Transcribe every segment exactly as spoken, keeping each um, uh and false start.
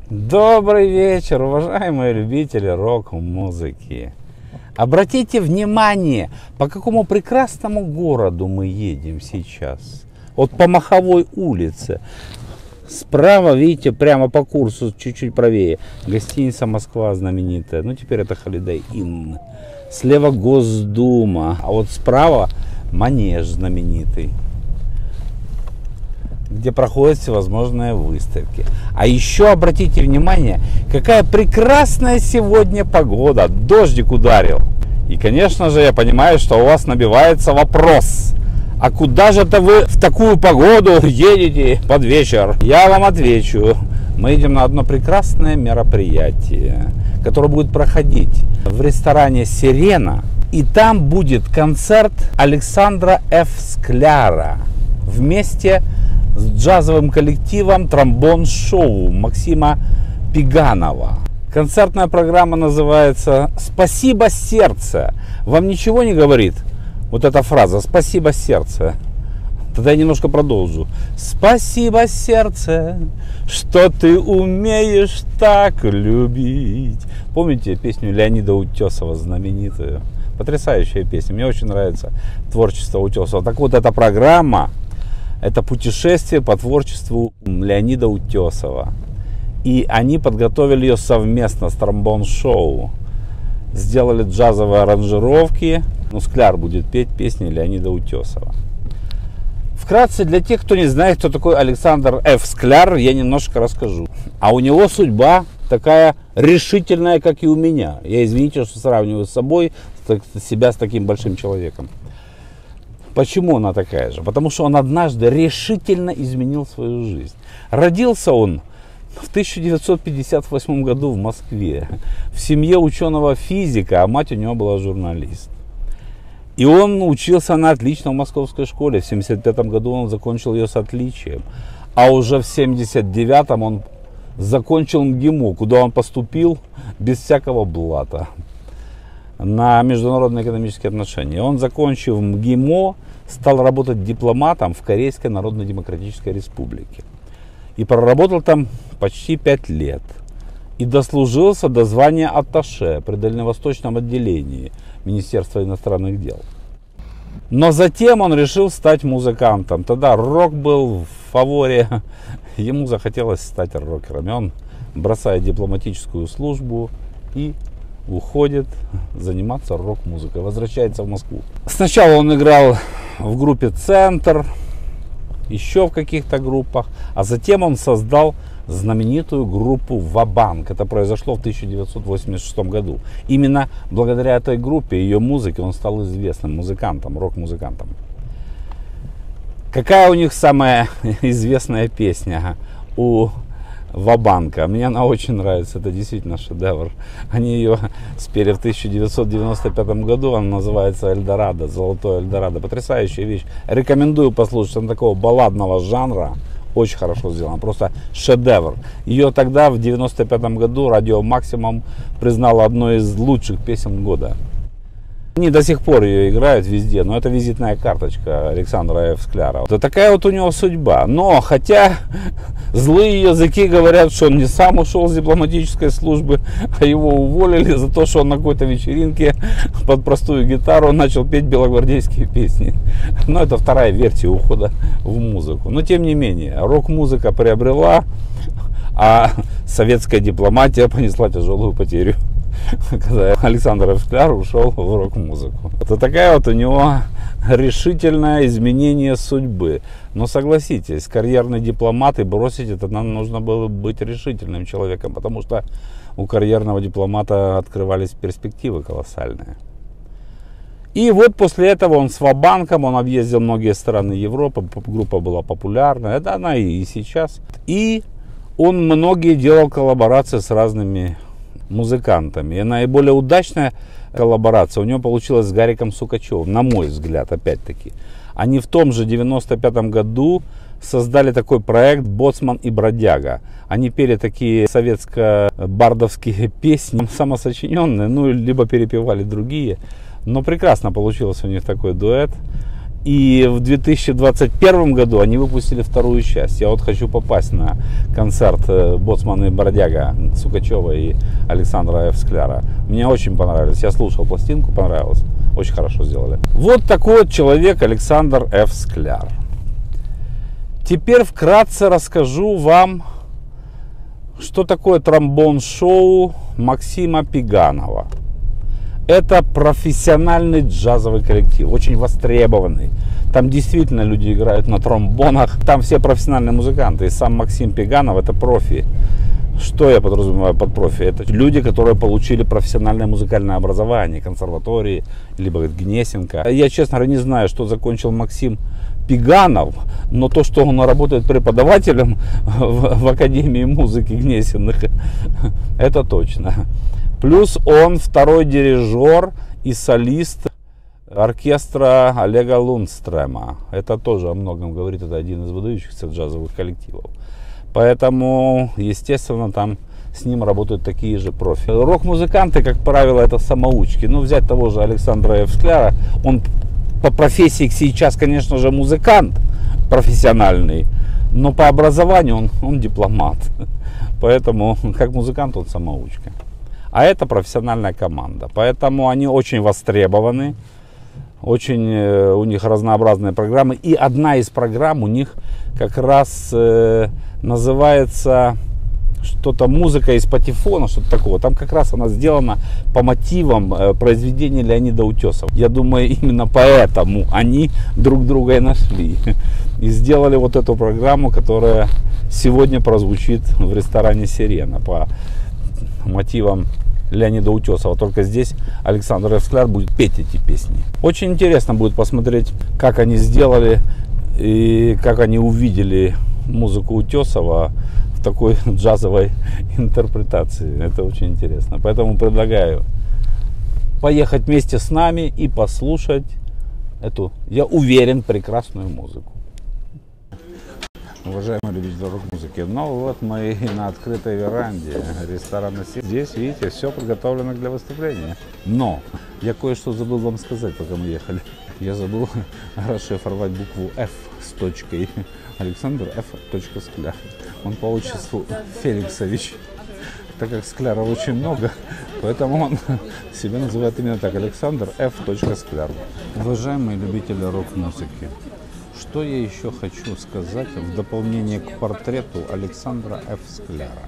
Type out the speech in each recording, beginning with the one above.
Добрый вечер, уважаемые любители рок-музыки. Обратите внимание, по какому прекрасному городу мы едем сейчас. Вот по Маховой улице. Справа, видите, прямо по курсу, чуть-чуть правее, гостиница «Москва» знаменитая. Ну, теперь это Holiday Inn. Слева Госдума, а вот справа Манеж знаменитый, где проходят всевозможные выставки. А еще обратите внимание, какая прекрасная сегодня погода. Дождик ударил. И, конечно же, я понимаю, что у вас набивается вопрос. А куда же это вы в такую погоду едете под вечер? Я вам отвечу. Мы едем на одно прекрасное мероприятие, которое будет проходить в ресторане «Сирена». И там будет концерт Александра Ф. Скляра вместе с джазовым коллективом «Тромбон-шоу» Максима Пиганова. Концертная программа называется «Спасибо, сердце». Вам ничего не говорит вот эта фраза «Спасибо, сердце»? Тогда я немножко продолжу. Спасибо, сердце, что ты умеешь так любить. Помните песню Леонида Утесова знаменитую? Потрясающая песня. Мне очень нравится творчество Утесова. Так вот, эта программа — это путешествие по творчеству Леонида Утесова. И они подготовили ее совместно с «Тромбон-шоу». Сделали джазовые аранжировки. Ну, Скляр будет петь песни Леонида Утесова. Вкратце, для тех, кто не знает, кто такой Александр Ф. Скляр, я немножко расскажу. А у него судьба такая решительная, как и у меня. Я, извините, что сравниваю с собой, себя с таким большим человеком. Почему она такая же? Потому что он однажды решительно изменил свою жизнь. Родился он в тысяча девятьсот пятьдесят восьмом году в Москве, в семье ученого-физика, а мать у него была журналист. И он учился на отлично в московской школе. В семьдесят пятом году он закончил ее с отличием. А уже в семьдесят девятом он закончил МГИМО, куда он поступил без всякого блата на международные экономические отношения. Он, закончив МГИМО, стал работать дипломатом в Корейской Народно-Демократической Республике. И проработал там почти пять лет. И дослужился до звания атташе при дальневосточном отделении Министерства иностранных дел. Но затем он решил стать музыкантом. Тогда рок был в фаворе. Ему захотелось стать рокером. И он бросает дипломатическую службу и уходит заниматься рок-музыкой. Возвращается в Москву. Сначала он играл в группе «Центр», еще в каких-то группах. А затем он создал знаменитую группу «Ва-банк». Это произошло в тысяча девятьсот восемьдесят шестом году. Именно благодаря этой группе, ее музыке, он стал известным музыкантом, рок-музыкантом. Какая у них самая известная песня у «Ва-банка»? Мне она очень нравится, это действительно шедевр. Они ее спели в тысяча девятьсот девяносто пятом году, она называется «Эльдорадо», «Золотое Эльдорадо». Потрясающая вещь. Рекомендую послушать, она такого балладного жанра. Очень хорошо сделано, просто шедевр. Ее тогда, в девяносто пятом году, радио «Максимум» признало одной из лучших песен года. Они до сих пор ее играют везде, но это визитная карточка Александра Ф. Скляра. Вот такая вот у него судьба. Но, хотя злые языки говорят, что он не сам ушел с дипломатической службы, а его уволили за то, что он на какой-то вечеринке под простую гитару начал петь белогвардейские песни. Но это вторая версия ухода в музыку. Но, тем не менее, рок-музыка приобрела, а советская дипломатия понесла тяжелую потерю, когда Александр Ф. Скляр ушел в рок-музыку. Это такая вот у него решительное изменение судьбы. Но согласитесь, карьерный дипломат, и бросить это нам нужно было быть решительным человеком, потому что у карьерного дипломата открывались перспективы колоссальные. И вот после этого он с «Ва-банком», он объездил многие страны Европы, группа была популярна, это она и сейчас. И он многие делал коллаборации с разными музыкантами. И наиболее удачная коллаборация у него получилась с Гариком Сукачевым, на мой взгляд, опять-таки. Они в том же девяносто пятом году создали такой проект «Боцман и бродяга». Они пели такие советско-бардовские песни, самосочиненные, ну, либо перепевали другие. Но прекрасно получился у них такой дуэт. И в две тысячи двадцать первом году они выпустили вторую часть. Я вот хочу попасть на концерт Боцмана и Бродяга Сукачева и Александра Ф. Скляра. Мне очень понравилось. Я слушал пластинку, понравилось. Очень хорошо сделали. Вот такой вот человек Александр Ф. Скляр. Теперь вкратце расскажу вам, что такое тромбон-шоу Максима Пеганова. Это профессиональный джазовый коллектив, очень востребованный. Там действительно люди играют на тромбонах. Там все профессиональные музыканты. И сам Максим Пеганов это профи. Что я подразумеваю под профи? Это люди, которые получили профессиональное музыкальное образование, консерватории, либо Гнесинка. Я, честно говоря, не знаю, что закончил Максим Пеганов, но то, что он работает преподавателем в, в Академии музыки Гнесиных, это точно. Плюс он второй дирижер и солист оркестра Олега Лундстрема. Это тоже о многом говорит, это один из выдающихся джазовых коллективов. Поэтому, естественно, там с ним работают такие же профи. Рок-музыканты, как правило, это самоучки. Ну, взять того же Александра Ф. Скляра, он по профессии сейчас, конечно же, музыкант профессиональный, но по образованию он, он дипломат. Поэтому, как музыкант, он самоучка. А это профессиональная команда. Поэтому они очень востребованы. Очень э, у них разнообразные программы. И одна из программ у них как раз э, называется что-то «Музыка из патефона», что-то такого. Там как раз она сделана по мотивам э, произведения Леонида Утесова. Я думаю, именно поэтому они друг друга и нашли. И сделали вот эту программу, которая сегодня прозвучит в ресторане «Сирена» по мотивам Леонида Утесова. Только здесь Александр Ф. Скляр будет петь эти песни. Очень интересно будет посмотреть, как они сделали и как они увидели музыку Утесова в такой джазовой интерпретации. Это очень интересно. Поэтому предлагаю поехать вместе с нами и послушать эту, я уверен, прекрасную музыку. Уважаемые любители рок-музыки, ну вот мы на открытой веранде ресторана «Сирена». Здесь, видите, все подготовлено для выступления. Но я кое-что забыл вам сказать, пока мы ехали. Я забыл расшифровать букву F с точкой. Александр Ф. Скляр. Он по отчеству Феликсович. Так как Скляров очень много, поэтому он себя называет именно так. Александр Ф. Скляр. Уважаемые любители рок-музыки, что я еще хочу сказать в дополнение к портрету Александра Ф. Скляра?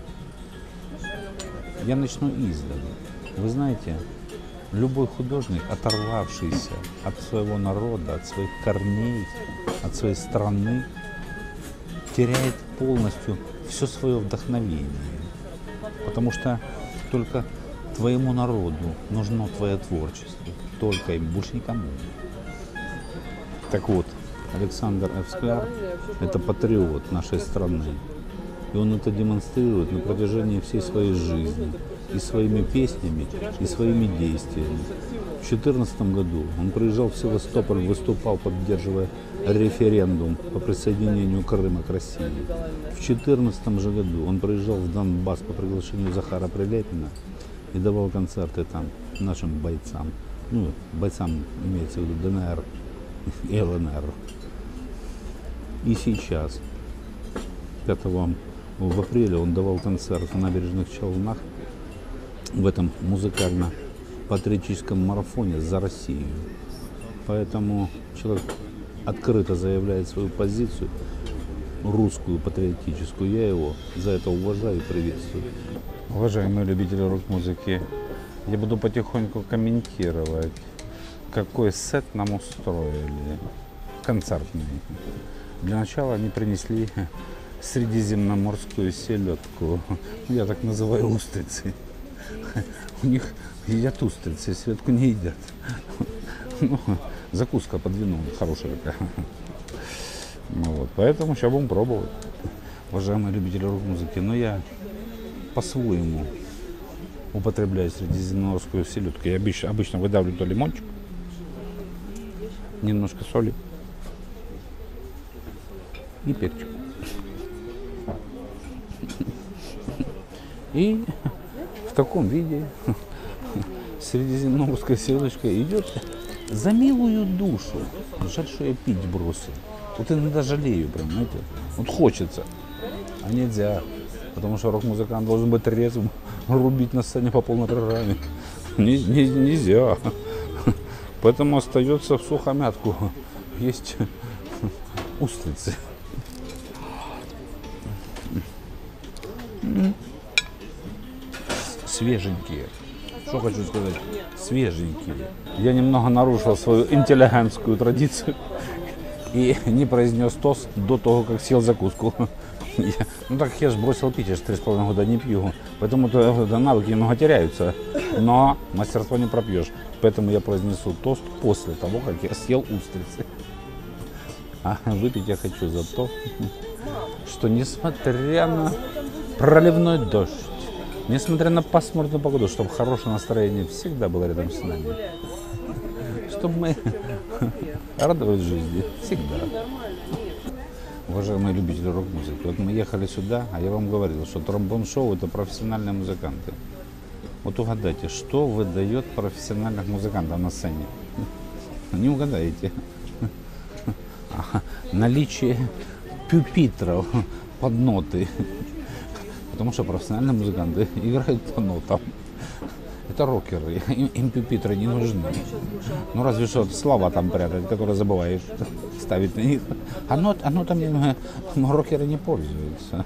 Я начну издали. Вы знаете, любой художник, оторвавшийся от своего народа, от своих корней, от своей страны, теряет полностью все свое вдохновение. Потому что только твоему народу нужно твое творчество. Только им, больше никому. Так вот, Александр Ф. Скляр – это патриот нашей страны. И он это демонстрирует на протяжении всей своей жизни. И своими песнями, и своими действиями. В две тысячи четырнадцатом году он приезжал в Севастополь, выступал, поддерживая референдум по присоединению Крыма к России. В две тысячи четырнадцатом же году он приезжал в Донбасс по приглашению Захара Прилепина и давал концерты там нашим бойцам. Ну, бойцам имеется в виду Д Н Р и Л Н Р. И сейчас, пятого в апреле, он давал концерт в Набережных Челнах в этом музыкально-патриотическом марафоне за Россию. Поэтому человек открыто заявляет свою позицию, русскую, патриотическую. Я его за это уважаю и приветствую. Уважаемые любители рок-музыки, я буду потихоньку комментировать, какой сет нам устроили, концертный. Для начала они принесли средиземноморскую селедку, я так называю устрицы. У них едят устрицы, селедку не едят. Ну, закуска под вином хорошая такая. Ну, вот, поэтому сейчас будем пробовать. Уважаемые любители рок-музыки, но я по-своему употребляю средиземноморскую селедку. Я обычно, обычно выдавлю то лимончик, немножко соли и перчик. И в таком виде средиземноморская селедочка идет за милую душу. Жаль, что я пить бросил. Вот иногда жалею, прям, знаете. Вот хочется, а нельзя. Потому что рок-музыкант должен быть трезвым, рубить на сцене по полной программе. Не, не, нельзя. Поэтому остается в сухомятку есть устрицы. Свеженькие. Что хочу сказать? Свеженькие. Я немного нарушил свою интеллигентскую традицию и не произнес тост до того, как съел закуску. Я, ну так я же бросил пить, я же три с половиной года не пью. Поэтому -то, -то навыки немного теряются. Но мастерство не пропьешь. Поэтому я произнесу тост после того, как я съел устрицы. А выпить я хочу за то, что несмотря на проливной дождь, несмотря на пасмурную погоду, чтобы хорошее настроение всегда было рядом с нами. Чтобы мы радовались жизни всегда. Уважаемые любители рок-музыки, вот мы ехали сюда, а я вам говорил, что тромбон-шоу — это профессиональные музыканты. Вот угадайте, что выдает профессиональных музыкантов на сцене? Не угадаете. Наличие пюпитров под ноты. Потому что профессиональные музыканты играют по нотам. Это рокеры, им, им пюпитры не нужны. Ну разве что слова там прятать, которые забываешь ставить на них. А нот, а нотами рокеры не пользуются.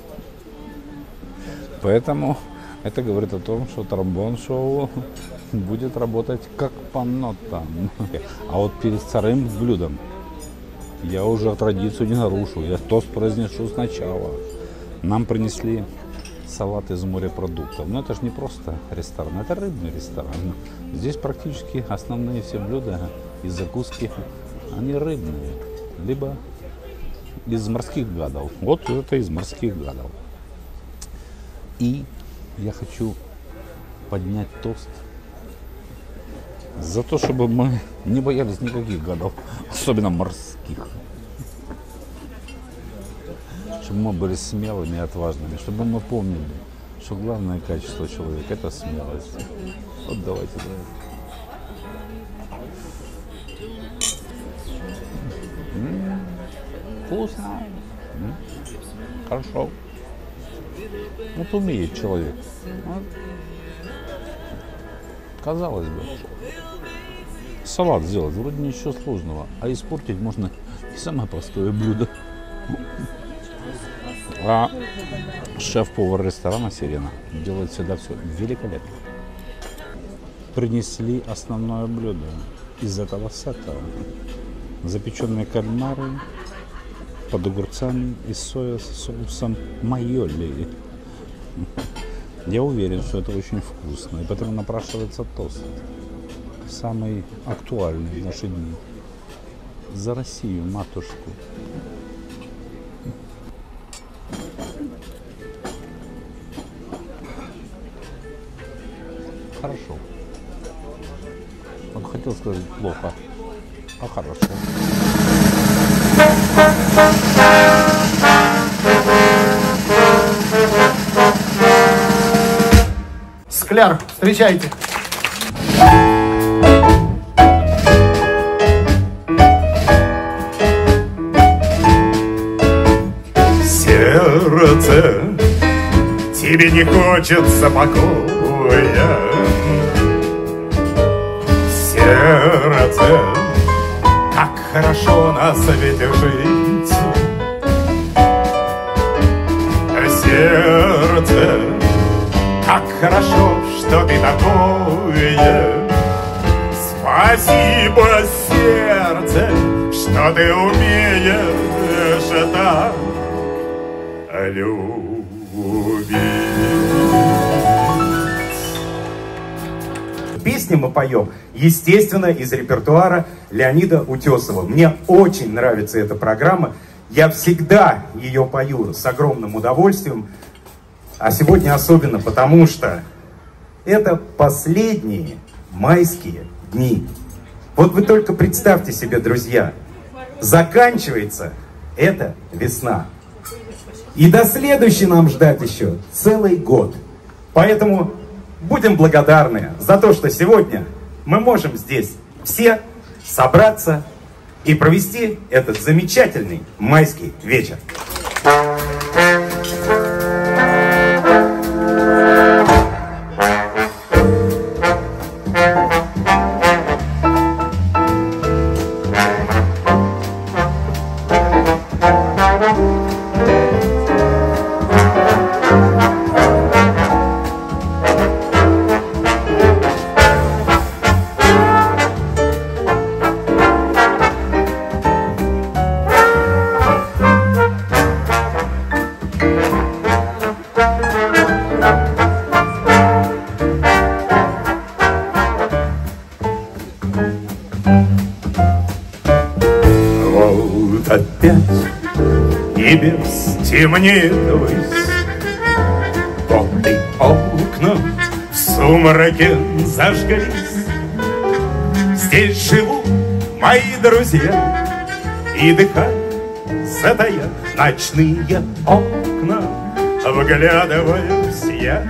Поэтому это говорит о том, что тромбон-шоу будет работать как по нотам. А вот перед вторым блюдом я уже традицию не нарушу. Я тост произнесу сначала. Нам принесли салат из морепродуктов. Но это же не просто ресторан, это рыбный ресторан. Здесь практически основные все блюда и закуски, они рыбные, либо из морских гадов. Вот это из морских гадов. И я хочу поднять тост за то, чтобы мы не боялись никаких гадов, особенно морских. Чтобы мы были смелыми и отважными, чтобы мы помнили, что главное качество человека — это смелость. Вот давайте, давайте. М-м-м, вкусно. М-м, хорошо. Вот умеет человек. Вот. Казалось бы, салат сделать вроде ничего сложного, а испортить можно и самое простое блюдо. А шеф-повар ресторана «Сирена» делает всегда все великолепно. Принесли основное блюдо из этого сета. Запеченные кальмары под огурцами и соя с соусом майоли. Я уверен, что это очень вкусно, и поэтому напрашивается тост. Самый актуальный в наши дни. За Россию, матушку. Хорошо. Он хотел сказать плохо, а хорошо. Скляр, встречайте. Сердце, тебе не хочется покоя. Сердце, как хорошо на свете жить. Сердце, как хорошо, что ты такое. Спасибо, сердце, что ты умеешь так любить. Песни мы поем, естественно, из репертуара Леонида Утесова. Мне очень нравится эта программа. Я всегда ее пою с огромным удовольствием. А сегодня особенно потому, что это последние майские дни. Вот вы только представьте себе, друзья, заканчивается эта весна. И до следующей нам ждать еще целый год. Поэтому будем благодарны за то, что сегодня мы можем здесь все собраться и провести этот замечательный майский вечер. Опять небес темнелось, вот и окна в сумраке зажглись. Здесь живут мои друзья, и дыхание затая ночные окна, вглядываюсь я.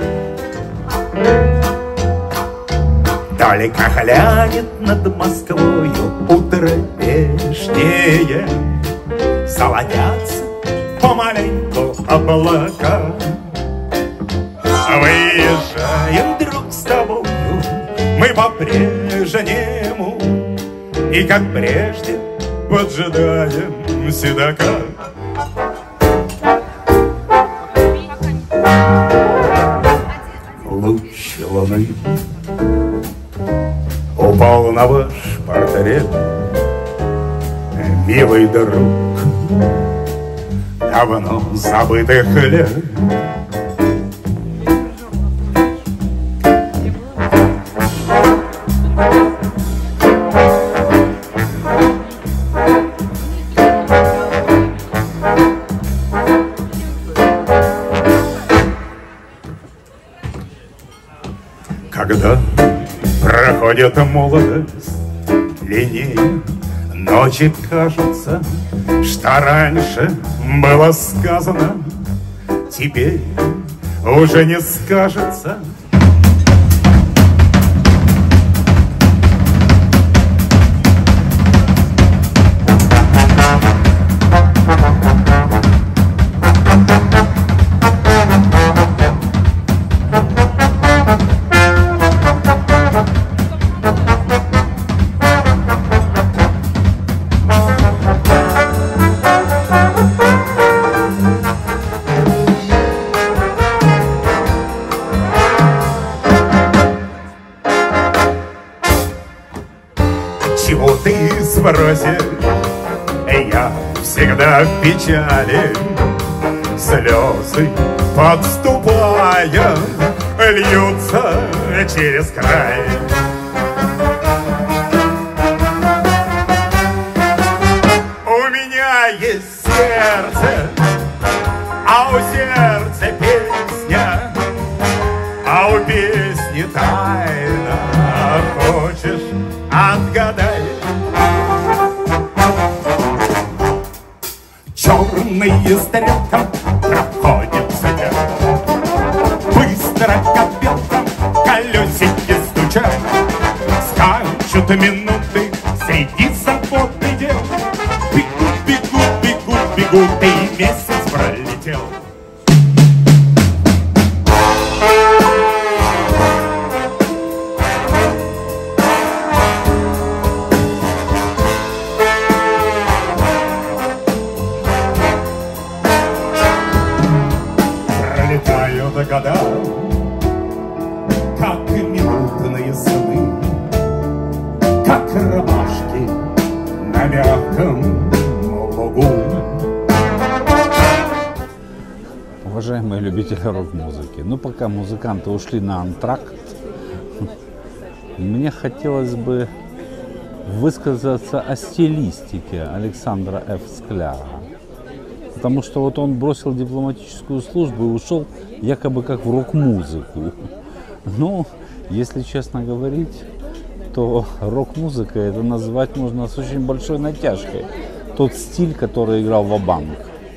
Только глянет над Москвою утро вешнее, золотятся помаленьку облака. Выезжаем друг с тобою мы по-прежнему, и как прежде поджидаем седока. Луч луны упал на ваш портрет, милый друг давно забытых лет. Когда проходит молодость длиннее, ночи кажется, что раньше было сказано, теперь уже не скажется. Чего ты сбросишь? Я всегда в печали, слезы подступая льются через край. У меня есть сердце, а у сердца песня, а у песни тайна. Хочешь, отгадай. Черные стрелка проходит садя, быстро копелком колесики стучат, скачут минуты среди забот и дел. Бегут, бегут, бегут, бегут, и месяц пролетел. Пролетают года, как минутные сны, как ромашки на мягком лугу. Уважаемые любители рок-музыки, ну пока музыканты ушли на антракт, мне хотелось бы высказаться о стилистике Александра Ф. Скляра. Потому что вот он бросил дипломатическую службу и ушел якобы как в рок-музыку. Ну, если честно говорить, то рок-музыка это назвать можно с очень большой натяжкой. Тот стиль, который играл ва-банк.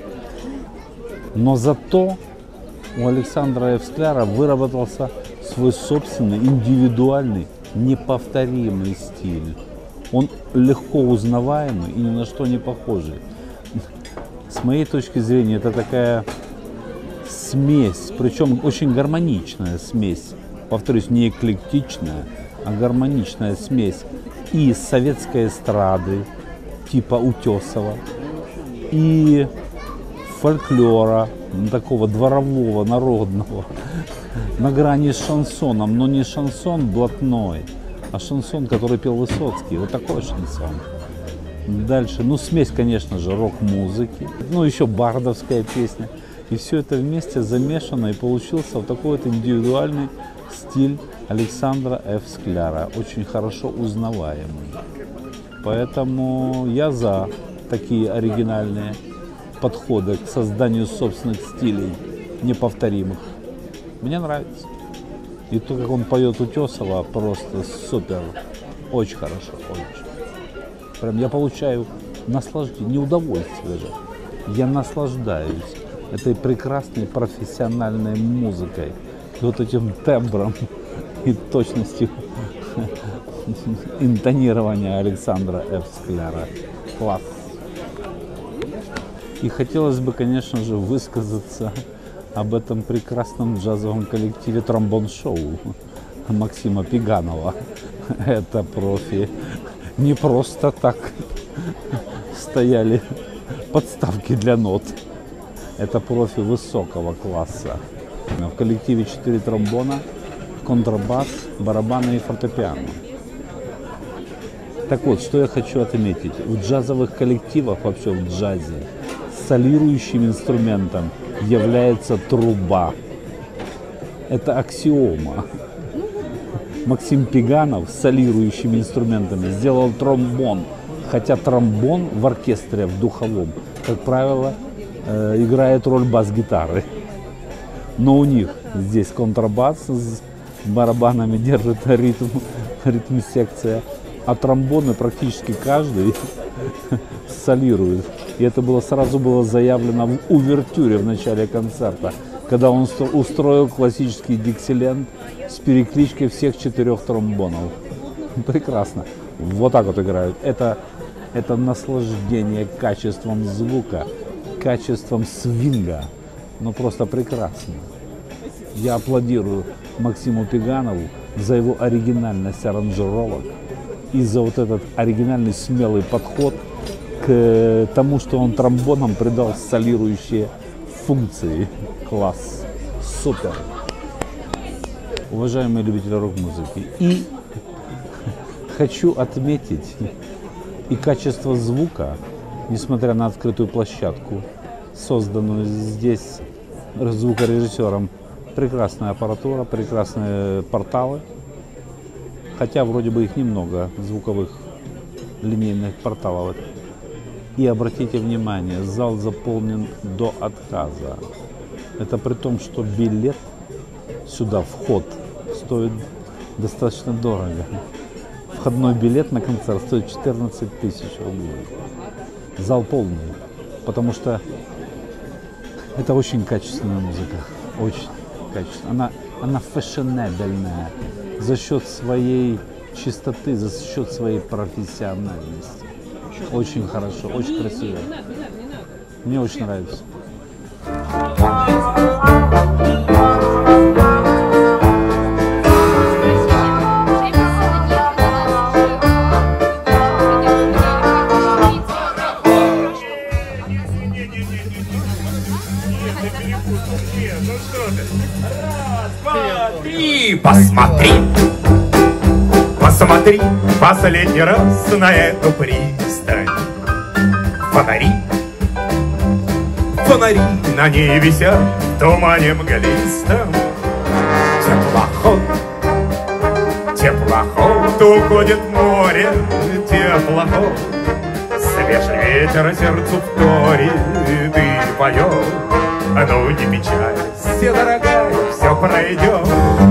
Но зато у Александра Ф. Скляра выработался свой собственный, индивидуальный, неповторимый стиль. Он легко узнаваемый и ни на что не похожий. С моей точки зрения, это такая смесь, причем очень гармоничная смесь. Повторюсь, не эклектичная, а гармоничная смесь и советской эстрады, типа Утесова, и фольклора, такого дворового, народного, на грани с шансоном, но не шансон блатной, а шансон, который пел Высоцкий, вот такой шансон. Дальше, ну, смесь, конечно же, рок-музыки, ну, еще бардовская песня. И все это вместе замешано, и получился вот такой вот индивидуальный стиль Александра Ф. Скляра, очень хорошо узнаваемый. Поэтому я за такие оригинальные подходы к созданию собственных стилей, неповторимых. Мне нравится. И то, как он поет Утесова, просто супер. Очень хорошо, очень. Прям я получаю наслаждение, не удовольствие даже. Я наслаждаюсь этой прекрасной профессиональной музыкой, и вот этим тембром и точностью интонирования Александра Ф. Скляра. Класс. И хотелось бы, конечно же, высказаться об этом прекрасном джазовом коллективе «Тромбон-шоу» Максима Пиганова. Это профи. Не просто так стояли подставки для нот. Это профи высокого класса. В коллективе четыре тромбона, контрабас, барабаны и фортепиано. Так вот, что я хочу отметить. В джазовых коллективах, вообще в джазе, солирующим инструментом является труба. Это аксиома. Максим Пиганов с солирующими инструментами сделал тромбон. Хотя тромбон в оркестре, в духовом, как правило, э, играет роль бас-гитары. Но у них здесь контрабас с барабанами держит ритм, ритм-секция. А тромбоны практически каждый солирует. И это было сразу было заявлено в увертюре в начале концерта, когда он устроил классический диксиленд с перекличкой всех четырех тромбонов. Прекрасно. Вот так вот играют. Это, это наслаждение качеством звука, качеством свинга. Ну просто прекрасно. Я аплодирую Максиму Пиганову за его оригинальность аранжировок и за вот этот оригинальный смелый подход к тому, что он тромбоном придал солирующие функции. Класс. Супер. Уважаемые любители рок-музыки, и хочу отметить и качество звука, несмотря на открытую площадку, созданную здесь звукорежиссером. Прекрасная аппаратура, прекрасные порталы, хотя вроде бы их немного, звуковых линейных порталов. И обратите внимание, зал заполнен до отказа. Это при том, что билет сюда, вход, стоит достаточно дорого. Входной билет на концерт стоит четырнадцать тысяч рублей. Зал полный, потому что это очень качественная музыка, очень качественная. Она, она фешенебельная за счет своей чистоты, за счет своей профессиональности. Очень хорошо, очень красиво. Мне очень нравится. И посмотри, посмотри последний раз на эту пристань. Фонари, фонари на ней висят в тумане мглистом. Теплоход, теплоход уходит в море, теплоход. Свежий ветер сердцу вторит и поет. А ну не печалься, дорогая, все пройдет.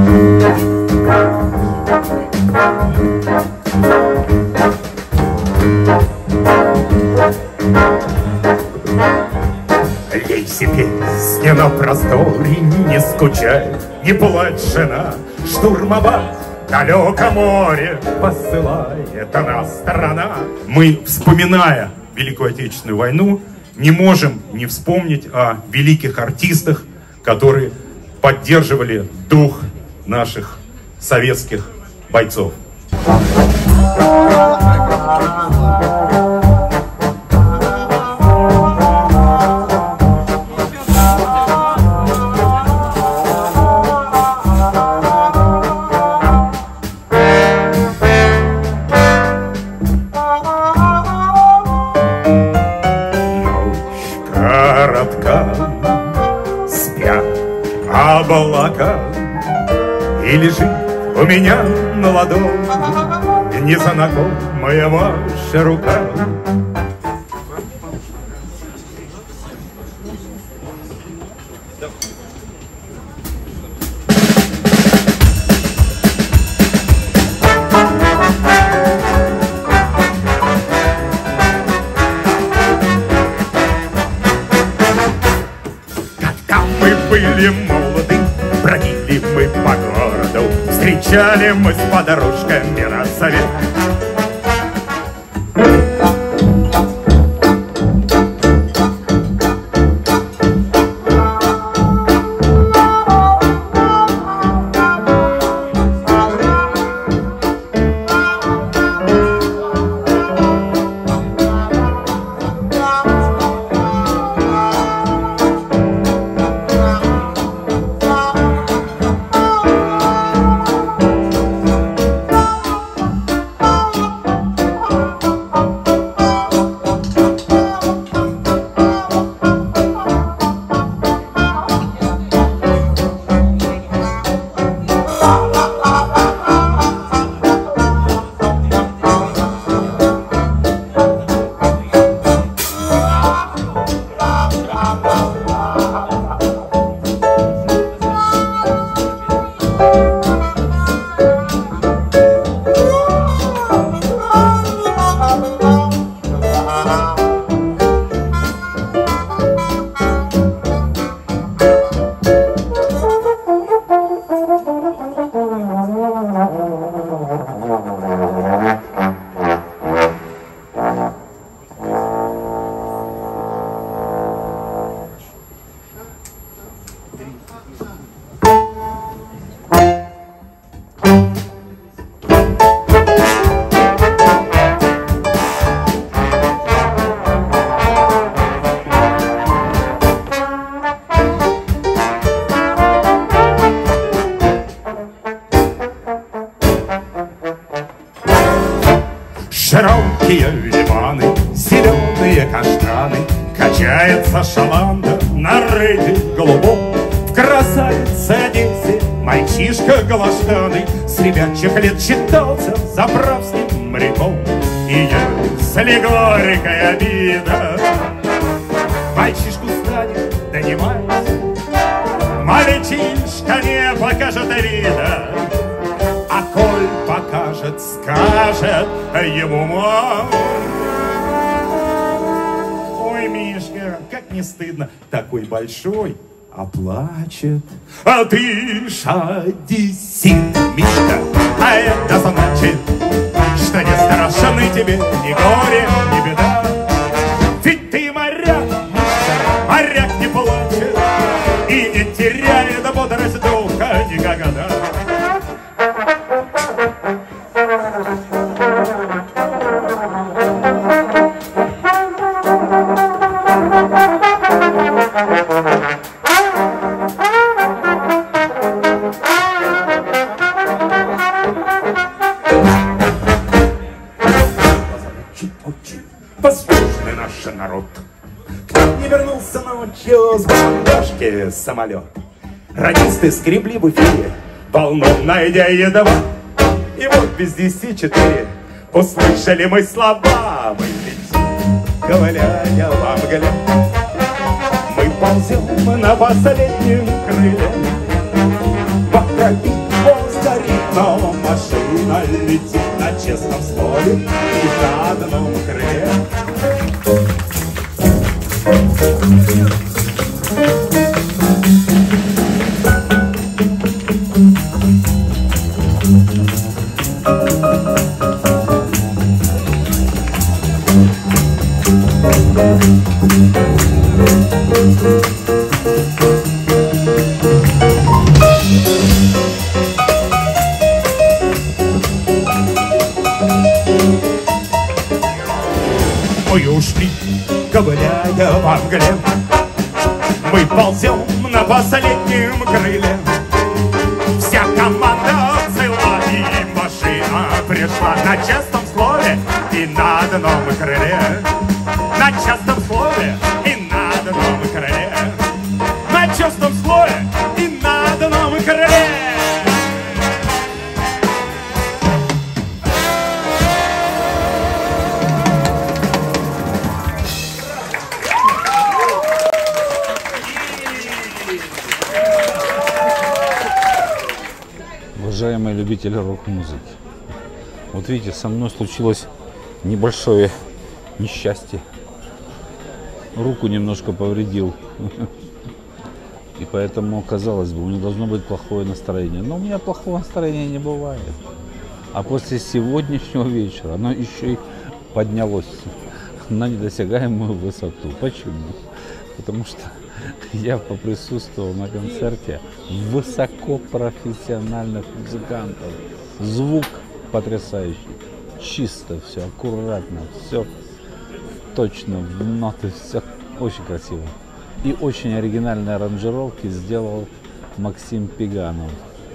Лейся песни на просторе, не скучай, не плачь, жена, штурмовать далеко море посылает она страна. Мы, вспоминая Великую Отечественную войну, не можем не вспомнить о великих артистах, которые поддерживали дух наших советских бойцов. Спят облака, и лежит у меня на ладони незнакомая ваша рука. Были молоды, бродили мы по городу, встречали мы с подружками рассвет. Широкие лиманы, зеленые каштаны, качается шаланда на рейде голубом. В красавице Одессе мальчишка голоштаный с ребячих лет считался заправским моряком. И если горькая обида мальчишку станет донимать, мальчишка не покажет вида, а коль покажет, скажет ему мама: ой, Мишка, как не стыдно, такой большой, а плачет. А ты ж одессит, Мишка, а это значит, что не страшны тебе ни горе, ни беда. Ведь ты моряк, Мишка, моряк не плачет и не теряет бодрость духа никогда. Послушный наш народ, кто не вернулся ночью с бомбежки самолет. Радисты скребли в эфире волну, найдя едва. И вот без десяти четыре услышали мы слова: мы летим, ковыляя во мгле. Мы ползем на последнем крыле. Вокруг воздух горит, но машина летит на честном слове и на одном крыле. Thank you. на последнем крыле. Вся команда цела и машина пришла на частом слове и на одном крыле. На частом слове и на одном крыле. На частом слове и на одном крыле. Уважаемые любители рок-музыки, вот видите, со мной случилось небольшое несчастье. Руку немножко повредил. И поэтому, казалось бы, у меня должно быть плохое настроение. Но у меня плохого настроения не бывает. А после сегодняшнего вечера оно еще и поднялось на недосягаемую высоту. Почему? Потому что я поприсутствовал на концерте высокопрофессиональных музыкантов. Звук потрясающий. Чисто все, аккуратно, все точно, в ноты, все очень красиво. И очень оригинальные аранжировки сделал Максим Пеганов.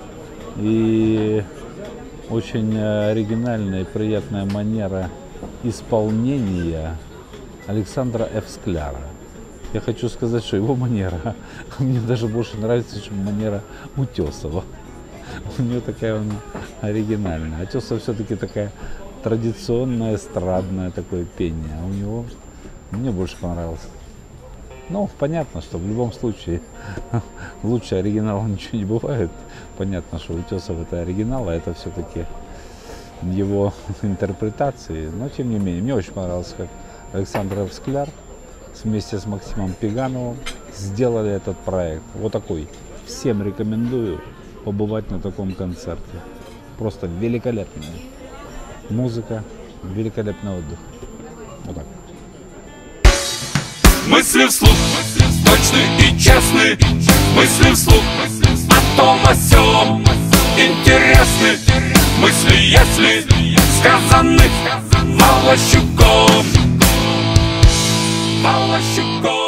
И очень оригинальная и приятная манера исполнения Александра Ф. Скляра. Я хочу сказать, что его манера мне даже больше нравится, чем манера Утесова. У него такая он оригинальная. Утесова все-таки такая традиционное эстрадное такое пение. А у него мне больше понравилось. Ну, понятно, что в любом случае лучше оригинала ничего не бывает. Понятно, что Утесов это оригинал, а это все-таки его интерпретации. Но тем не менее, мне очень понравилось, как Александр Ф. Скляр вместе с Максимом Пегановым сделали этот проект. Вот такой. Всем рекомендую побывать на таком концерте. Просто великолепная музыка, великолепный отдых. Вот так. Мысли вслух, точны и честны. Мысли вслух, о том о сём интересны. Мысли, если сказаны Волощуком, Волощуком.